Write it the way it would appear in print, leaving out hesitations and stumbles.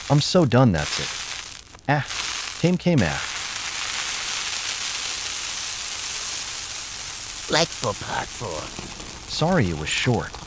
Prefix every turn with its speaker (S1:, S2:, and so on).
S1: I'm so done, that's it. Ah, came ah.
S2: Like for part 4.
S1: Sorry it was short.